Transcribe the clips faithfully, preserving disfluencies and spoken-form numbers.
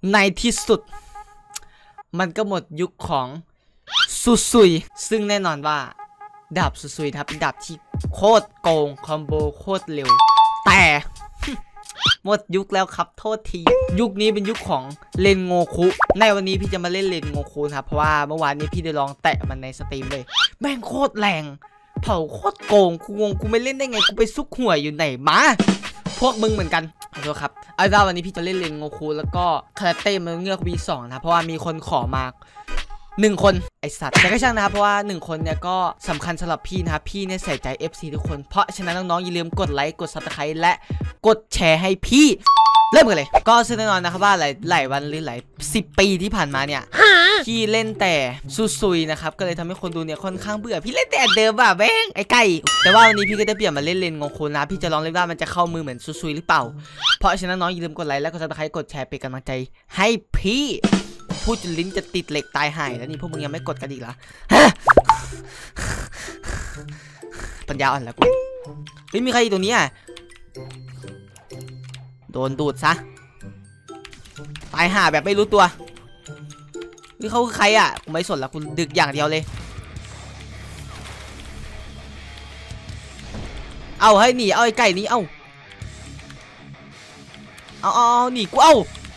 ในที่สุดมันก็หมดยุคของซุซุยซึ่งแน่นอนว่าดาบซุซุยครับเป็นดาบที่โคตรโกงคอมโบโคตรเร็วแต่หมดยุคแล้วครับโทษทียุคนี้เป็นยุคของเลนโงคุในวันนี้พี่จะมาเล่นเลนโงคุครับเพราะว่าเมื่อวานนี้พี่ได้ลองแตะมันในสตรีมเลยแม่งโคตรแรงเผาโคตรโกงกูงงกูไม่เล่นได้ไงกูไปซุกหัวอยู่ไหนมาพวกมึงเหมือนกันขอโทษครับเอาล่ะวันนี้พี่จะเล่นเลนโงคุแล้วก็คาราเต้มันเงือกวีสองนะเพราะว่ามีคนขอมาหนึ่งคนไอสัตว์แต่ก็ช่างนะครับเพราะว่าหนึ่งคนเนี่ยก็สำคัญสำหรับพี่นะครับพี่เนี่ยใส่ใจ เอฟ ซี ทุกคนเพราะฉะนั้นน้องๆอย่าลืมกดไลค์กด ซับสไครบ์ และกดแชร์ให้พี่เริ่มกันเลยก็ซึ่งแน่นอนนะครับว่าหลายหลายวันหรือหลายสิบปีที่ผ่านมาเนี่ยพี่เล่นแต่ซุยๆนะครับก็เลยทำให้คนดูเนี่ยค่อนข้างเบื่อพี่เล่นแต่เดิมแบบแม่งไอ้ไก่แต่ว่าวันนี้พี่ก็ได้เปลี่ยนมาเล่นเลนโงคุนะพี่จะลองเล่นว่ามันจะเข้ามือเหมือนซุยๆหรือเปล่าเพราะฉะนั้นน้องอย่าลืมกดไลค์และกด ซับสไครบ์ กดแชร์เป็นกำลังใจให้พี่พูดจนลิ้นจะติดเหล็กตายหายแล้วนี่พวกมึงยังไม่กดกันอีกเหรอปัญญาอ่อนแล้วกูไม่มีใครอยู่ตรงนี้อ่ะโดนดูดซะตายห่าแบบไม่รู้ตัวนี่เขาคือใครอ่ะกูไม่สนละกูดึกอย่างเดียวเลยเอาให้หนีเอาไอ้ไก่นี้เอาเอาเอาหนีกูเอา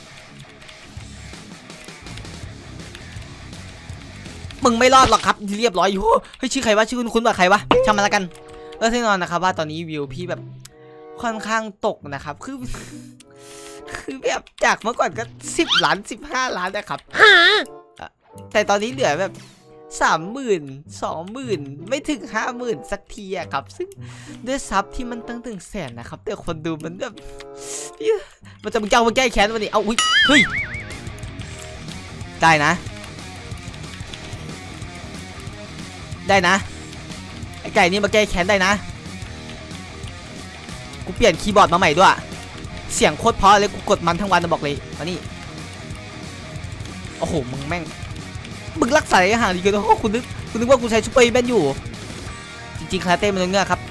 มึงไม่รอดหรอกครับเรียบร้อยอยู่เฮ้ยชื่อใครวะชื่อคุณคุณแบบใครวะช่างมันละกันก็แน่นอนนะครับว่าตอนนี้วิวพี่แบบค่อนข้างตกนะครับคือคือแบบจากเมื่อก่อนก็สิบล้านสิบห้าล้านนะครับแต่ตอนนี้เหลือแบบสามหมื่นสองหมื่นไม่ถึงห้าหมื่นสักทีอะครับซึ่งด้วยซับที่มันตั้งถึงแสนนะครับแต่คนดูมันแบบมันจะมึงเจ้ามาแก้แค้นวันนี้เอาอุ้ยเฮ้ยได้นะได้นะไอ้ไก่นี่มาแก้แค้นได้นะกูเปลี่ยนคีย์บอร์ดมาใหม่ด้วยเสียงโคตรเพราะเลยกูกดมันทั้งวันจะบอกเลยมานี่โอ้โหมึงแม่งมึงรักษาระยะห่างดีเกินโอ้โหคุณนึกคุณนึกว่ากูใช้ซุปเปอร์แมนอยู่จริงๆคาราเต้มันเงือกครับ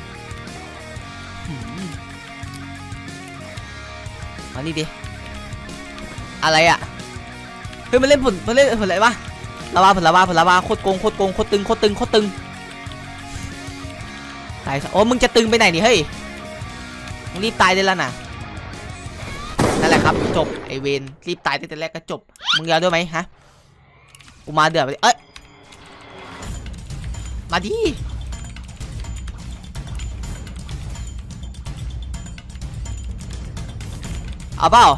มานี่ดิอะไรอ่ะเฮ้ยมันเล่นผลมันเล่นผลอะไรวะลาวาผลลาวาผลลาวาโคตรโกงโคตรโกงโคตรตึงโคตรตึงโคตรตึงตายโอ้มึงจะตึงไปไหนนี่เฮ้ยมึงรีบตายได้แล้วนะนั่นแหละครับจบไอเวนรีบตายตั้งแต่แรกก็จบมึงยาวด้วยไหมฮะกูมาเดือดไปเอ้ยมาดิเอาเปล่า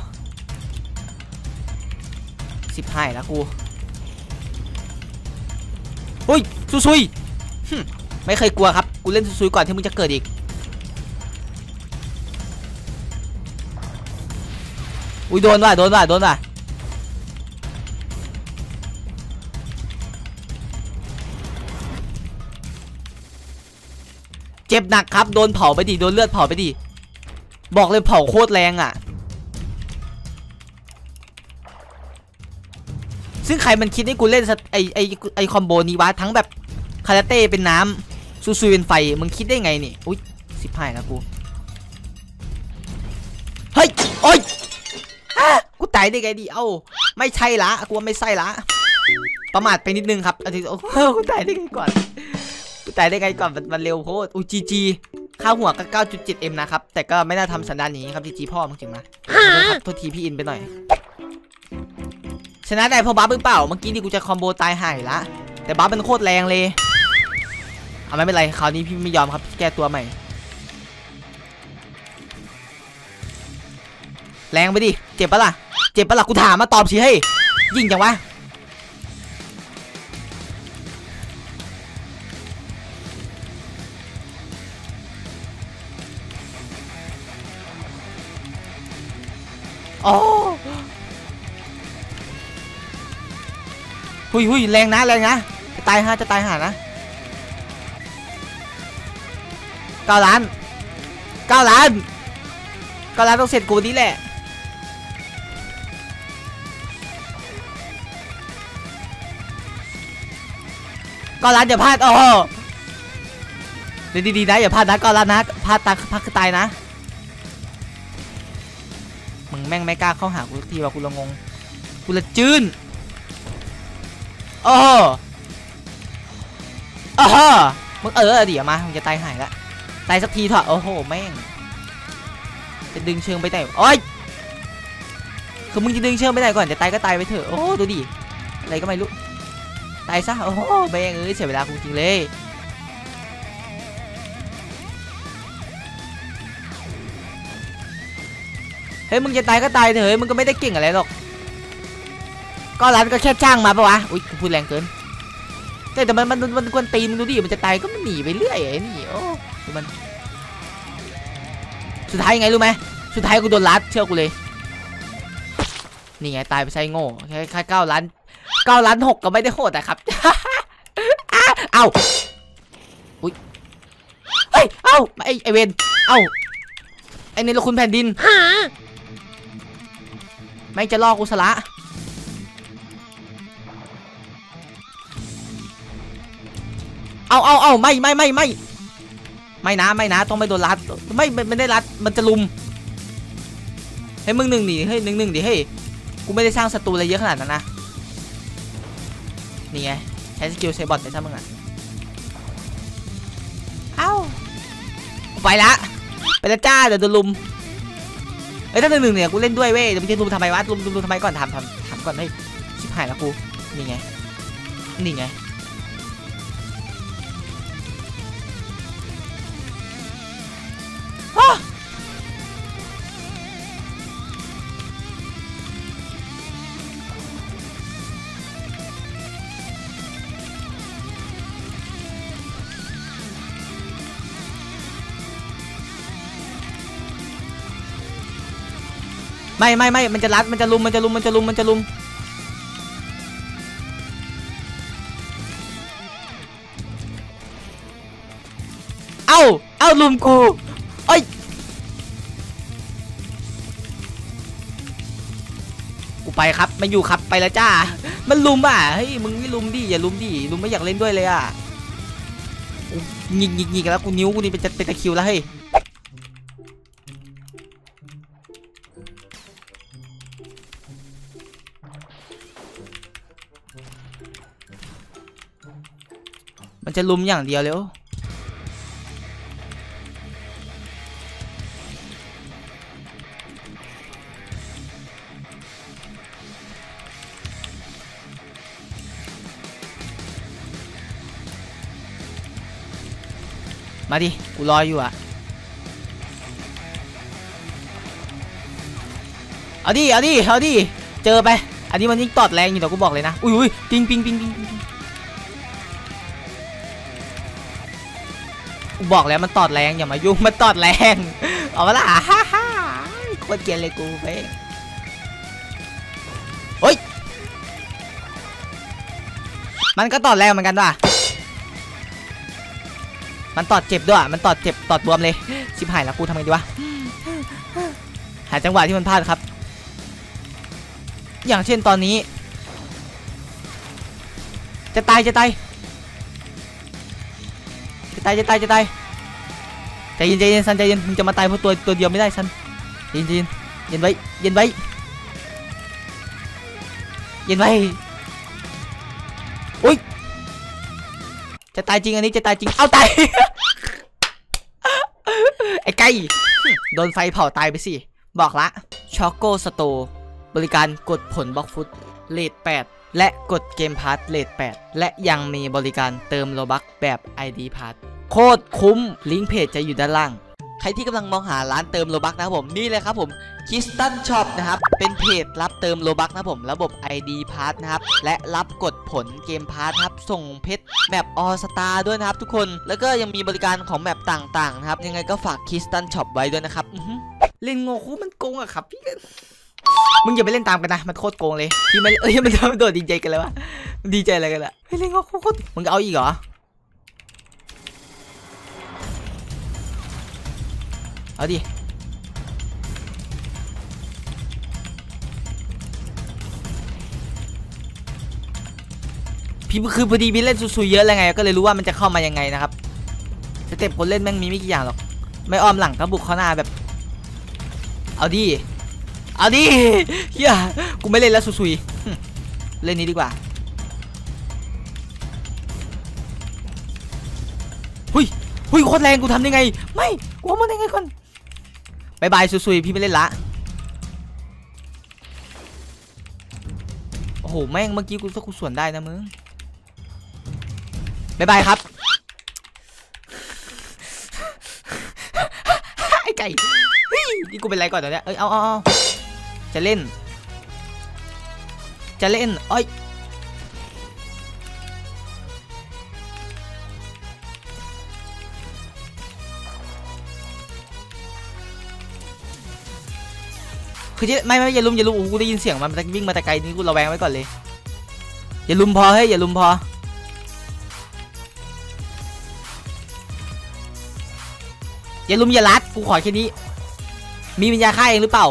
สิบห้าแล้วกูเฮ้ยซุยๆไม่เคยกลัวครับกูเล่นซุยๆก่อนที่มึงจะเกิดอีกอุ้ยโดนว่ะโดนว่ะโดนว่ะเจ็บหนักครับโดนเผาไปดิโดนเลือดเผาไปดิบอกเลยเผาโคตรแรงอ่ะซึ่งใครมันคิดให้กูเล่นไอไอไอคอมโบนี้วะทั้งแบบคาราเต้เป็นน้ำซูซูเป็นไฟมึงคิดได้ไงนี่อุ้ยสิบห้าแล้วกูเฮ้ยโอ้ยกูตายได้ไงดิเอ้าไม่ใช่ละกูว่าไม่ใช่ละประมาทไปนิดนึงครับอาทิตย์โอ้กูตายได้ไงก่อนกูตายได้ไงก่อนมันเร็วโคตรอูจีจีค่าหัวก็ เก้าจุดเจ็ด เอ็ม นะครับแต่ก็ไม่น่าทำสันดานนี้ครับจีจีพ่อมึงจริงนะโทษทีพี่อินไปหน่อยชนะได้เพราะบัฟหรือเปล่าเมื่อกี้นี่กูจะคอมโบตายหายละแต่บัฟมันโคตรแรงเลยเอาไม่เป็นไรคราวนี้พี่ไม่ยอมครับแก้ตัวใหม่แรงไปดิเจ็บปะล่ะเจ็บปะล่ะกูถามมาตอบสิเฮ้ยยิงจังวะโอ้หุยหุยแรงนะแรงนะจะตายฮะจะตายหานะเก้าล้านเก้าล้านเก้าล้านต้องเสร็จกูนี้แหละเก้าล้านอย่าพลาดโอ้เดี๋ยวดีๆนะอย่าพลาดนะเก้าล้านนะพลาดตาพักคือตายนะมึงแม่งไม่กล้าเข้าหากูทีว่ากูละงงกูละจื้นโอ้โอ้มึงเออเดี๋ยวมามึงจะตายหายละตายสักทีเถอะโอ้โหแม่งจะดึงเชิงไปไหนโอ้ยคือมึงจะดึงเชิงไปไหนก่อนจะตายก็ตายไปเถอะโอ้ดูดิอะไรก็ไม่รู้ตายซะโอ้โหแม่งเอ้ยเสียเวลาจริงเลยเฮ้ยมึงจะตายก็ตายเถอะมึงก็ไม่ได้เก่งอะไรหรอกก็ร้านก็แค่จ้างมาปะวะอุ้ยพูดแรงเกินแต่แต่มันมันมันควรตีมึงดูดิมันจะตายก็มันหนีไปเรื่อยไอ้นี่โอ้ดูมันสุดท้ายยังไงรู้ไหมสุดท้ายกูโดนลัดเชื่อกูเลยนี่ไงตายไปใช่โง่แค่แค่เก้าล้านเก้าล้านหกก็ไม่ได้โหดแต่ครับ เอ้าอุ้ยเฮ้ยเอ้าไอไอเวนเอ้าไอนี่เราคุณแผ่นดินไม่จะล่อกูสละเอาเอาเอาไม่ไม่ไม่ไม่ไม่นะไม่นะต้องไม่โดนรัดไม่ไม่ได้รัดมันจะลุมให้มึงหนึ่งหนีเฮ้ยหนึ่งหนึ่งดิเฮ้ยกูไม่ได้สร้างศัตรูอะไรเยอะขนาดนั้นนะนี่ไงใช้สกิลใช้บอทไปซะมึงอ่ะเอ้าไปละไปละจ้าเดี๋ยวโดนลุมเฮ้ยถ้าหนึ่งหนึ่งเนี่ยกูเล่นด้วยเว้ยจะไม่ใช่ลุมทำไมวะลุมลุมลุมทำไมก่อนถามถามถามก่อนให้ชิบหายแล้วกูนี่ไงนี่ไงไม่ไม่ไม่มันจะรัดมันจะลุมมันจะลุมมันจะลุมมันจะลุมเอ้าเอ้าลุมกูเอ้ยกูไปครับมาอยู่ครับไปแล้วจ้ามันลุมอ่ะเฮ้ยมึงไม่ลุมดิอย่าลุมดิลุมไม่อยากเล่นด้วยเลยอ่ะยิงยิงยิงแล้วกูนิ้วกูนี่เป็นจะเป็นตะคิวแล้วเฮ้ยมันจะลุมอย่างเดียวเลยมาดิกูรออยู่อะเอาดิเอาดิเอาดิเจอไปอันนี้มันยิ่งตอดแรงอยู่แต่กูบอกเลยนะอุ้ยอุ้ยปิงปิงปิงปิงกูบอกแล้วมันตอดแรงอย่ามายุ่งมันตอดแรงเอาละฮ่าฮ่าโคตรเกลียดเลยกูไปเฮ้ยมันก็ตอดแรงเหมือนกันว่ะมันตอดเจ็บด้วยมันตอดเจ็บตอดบวมเลยชิบหายแล้วกูทำไงดีวะหาจังหวะที่มันพลาดครับอย่างเช่นตอนนี้จะตายจะตายจะตายจะตายจะตายใจเย็นใจเย็นซันใจเย็นมึงจะมาตายเพราะตัวตัวเดียวไม่ได้ซันเย็นเย็นเย็นไว้เย็นไว้เย็นไว้อุ้ยจะตายจริงอันนี้จะตายจริงเอาตาย ไอ้ไก่โดนไฟเผาตายไปสิบอกละช็อกโกสโตบริการกดผลบล็อกฟุตเลทแปดและกดเกมพาร์ทเลทแปดและยังมีบริการเติมโลบัคแบบ ไอ ดี พาร์ทโคตรคุ้มลิงก์เพจจะอยู่ด้านล่างใครที่กำลังมองหาร้านเติมโลบัคนะครับผมนี่เลยครับผมคิสตันช็อปนะครับเป็นเพจรับเติมโลบัคนะครับผมระบบ ไอ ดี พาร์ทนะครับและรับกดผลเกมพาร์ทครับส่งเพชรแบบออสตาด้วยนะครับทุกคนแล้วก็ยังมีบริการของแบบต่างๆนะครับยังไงก็ฝากคิสตันช็อปไว้ด้วยนะครับเล่นโง่คู่มันโกงอะครับพี่มึงอย่าไปเล่นตามกันนะมันโคตรโกงเลยพี่ไม่เอ้ยมันโดดดีใจกันเลยวะดีใจอะไรกันล่ะเล่นโง่คู่มึงเอาอีกเหรอเอาดิพี่คือพอดีพี่เล่นซุยๆเยอะแล้วไงก็เลยรู้ว่ามันจะเข้ามายังไงนะครับสเต็ปคนเล่นแม่งมีไม่กี่อย่างหรอกไม่อ้อมหลังก็บุกเข้าหน้าแบบเอาดิเอาดิเฮียกูไม่เล่นแล้วซุยเล่นนี้ดีกว่าหุยหุยโคตรแรงกูทำยังไงไม่กูมันยังไงก่อนบายบายซุยพี่ไม่เล่นละโอ้โหแม่งเมื่อกี้กูสักกูส่วนได้นะมึงบายบายครับไอ้ไก่นี่กูเป็นไรก่อนตอนเนี้ยเอ้ยเอาเอาจะเล่นจะเล่นเอ้ยคือจะไม่ไม่อย่าลุมอย่าลุมกูได้ยินเสียงมันวิ่งมาแต่ไกลนี่กูระแวงไว้ก่อนเลยอย่าลุมพอเฮ้ยอย่าลุมพออย่าลุมอย่าลัดกูขอแค่นี้มีวิญญาณฆ่าเองหรือเปล่า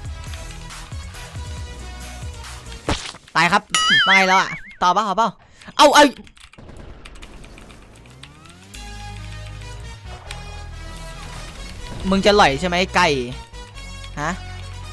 ตายครับมาไงแล้วอ่ะต่อป่ะต่อเปล่าเอาเอามึงจะหล่อยใช่ไหมไก่ฮะ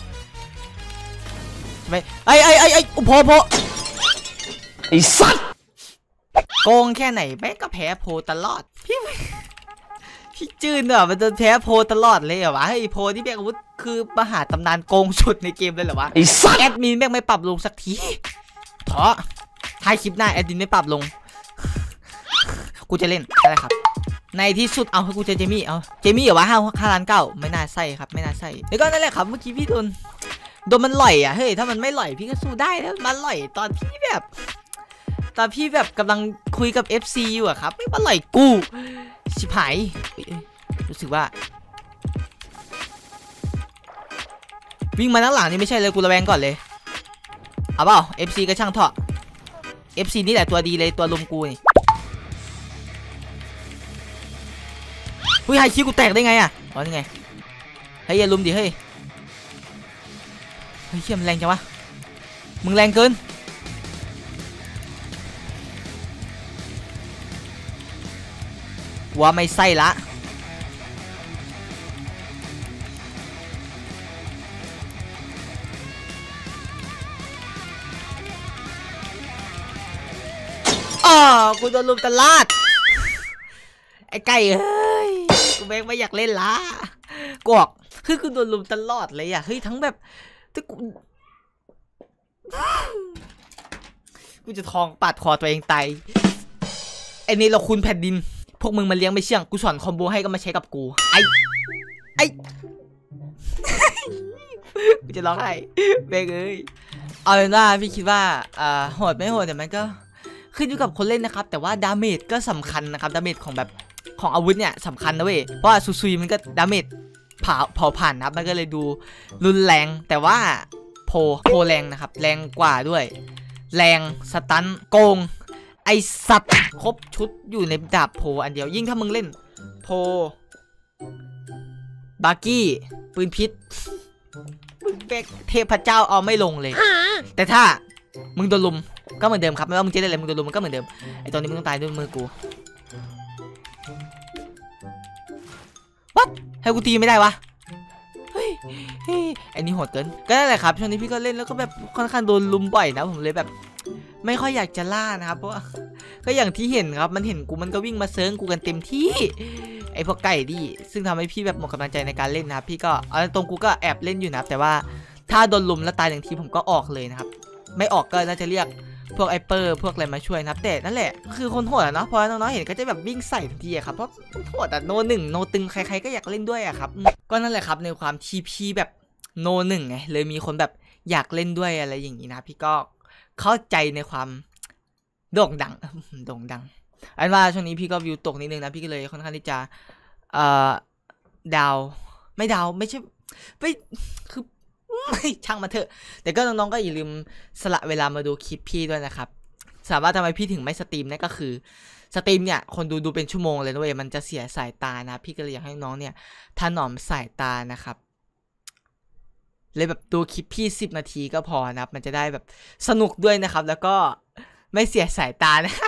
ใช่ไหมไอ้ไอ้ไอ้ไอ้พอพอไอ้สัตว์โกงแค่ไหนแม่ก็แพ้โพตลอดพี่พี่จืนเหรอมันจะแพ้โพตลอดเลยเหรอวะเฮ้ยโพที่แบกอาวุธคือมหาตำนานโกงสุดในเกมเลยเหรอวะไอ้สัตว์แอดมินแม่งไม่ปรับลงสักทีเพราะท้ายคลิปหน้าแอดมินไม่ปรับลงกูจะเล่นอะไรครับในที่สุดเอาให้กูเจอเจมี่เอาเจมี่เหรอวะห้าห้าล้านเก้าไม่น่าใส่ครับไม่น่าใส่แล้วก็นั่นแหละครับเมื่อกี้พี่โดนโดนมันหล่อยอ่ะเฮ้ยถ้ามันไม่หล่อยพี่ก็สู้ได้แล้วมันหล่อยตอนพี่แบบตอนพี่แบบกำลังคุยกับ เอฟ ซี อยู่อะครับไม่มาหล่อยกูชิบหายรู้สึกว่าวิ่งมาด้านหลังนี่ไม่ใช่เลยกูระแวงก่อนเลยเอาเปล่า เอฟ ซี ก็ช่างเถอะ เอฟ ซี นี่แหละตัวดีเลยตัวลุมกูนี่เฮ้ยไฮคิวกูแตกได้ไงอะอ๋อนี่ไงเฮ้ยอย่าลุมดิเฮ้ยเฮ้ยเชี่ยมันแรงจังวะมึงแรงเกินว่าไม่ใส่ละอ๋อกูโดนลุมตลาดไอ้ไก่เฮ้ยกูแม่งไม่อยากเล่นละกอกคือกูโดนลุมตลอดเลยอ่ะเฮ้ยทั้งแบบแต่กูกูจะทองปาดคอตัวเองตายไอ้นี่เราคุณแผ่นดินพวกมึงมาเลี้ยงไม่เชื่องกูสอนคอมโบให้ก็มาใช้กับกูไอ้ไอ้กูจะร้องไห้เบงเอ้ยเอาเป็นว่าพี่คิดว่าอ่าโหดไม่โหดแต่มันก็ขึ้นอยู่กับคนเล่นนะครับแต่ว่าดาเมจก็สำคัญนะครับดาเมจของแบบของอาวุธเนี่ยสำคัญนะเว้ยเพราะว่าซุยมันก็ดาเมจเผาเผาผ่านนะครับมันก็เลยดูรุนแรงแต่ว่าโพโพแรงนะครับแรงกว่าด้วยแรงสตันโกงไอสัตว์ครบชุดอยู่ในดาบโพอันเดียวยิ่งถ้ามึงเล่นโพบาร์กี้ปืนพิษมึงแบกเทพเจ้าเอาไม่ลงเลยแต่ถ้ามึงโดนลุมก็เหมือนเดิมครับไม่ว่ามึงจะได้อะไรมึงโดนลุมมันก็เหมือนเดิมไอตอนนี้มึงต้องตายด้วยมือกูวัดให้กูตีไม่ได้วะเฮ้ยเฮ้ยไอ้นี่โหดเกินก็นั่นแหละครับช่วงนี้พี่ก็เล่นแล้วก็แบบค่อนข้างโดนลุมบ่อยนะผมเลยแบบไม่ค่อยอยากจะล่านะครับเพราะก็อย่างที่เห็นครับมันเห็นกูมันก็วิ่งมาเซิร์งกูกันเต็มที่ไอพวกไก่ดิซึ่งทำให้พี่แบบหมดกำลังใจในการเล่นนะครับพี่ก็เอาตรงกูก็แอบเล่นอยู่นะแต่ว่าถ้าโดนลุมแล้วตายหนึ่งทีผมก็ออกเลยนะครับไม่ออกก็น่าจะเรียกพวกไอเปอร์พวกอะไรมาช่วยนะครับแต่นั่นแหละคือคนโหดอะเนาะพอน้องๆเห็นก็จะแบบวิ่งใส่ทันทีอะครับเพราะโหดอะโนหนึ่งโนตึงใครๆก็อยากเล่นด้วยอะครับก็นั่นแหละครับในความที่พี่แบบโนหนึ่งไงเลยมีคนแบบอยากเล่นด้วยอะไรอย่างนี้นะพี่ก็เข้าใจในความโด่งดังโด่งดังอันว่าช่วงนี้พี่ก็วิวตกนิดนึงนะพี่ก็เลยค่อนข้างที่จะเอ่อดาวไม่ดาวไม่ใช่ไม่คือไม่ช่างมาเถอะแต่ก็น้องๆก็อย่าลืมสละเวลามาดูคลิปพี่ด้วยนะครับสามารถทำไมพี่ถึงไม่สตรีมนั่นก็คือสตรีมเนี่ยคนดูดูเป็นชั่วโมงเลยนะเว้ยมันจะเสียสายตานะพี่ก็เลยอยากให้น้องเนี่ยถนอมสายตานะครับเลยแบบดูคลิปพี่สิบนาทีก็พอนะครับมันจะได้แบบสนุกด้วยนะครับแล้วก็ไม่เสียสายตานะ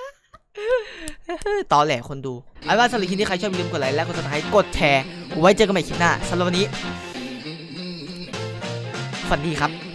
ตอแหลคนดูเอาว่าสำหรับคลิปนี้ใครชอบอย่าลืมกดไลค์และกดซับสไครต์กดแชร์ไว้เจอกันใหม่คลิปหน้าสำหรับวันนี้สวัสดีครับ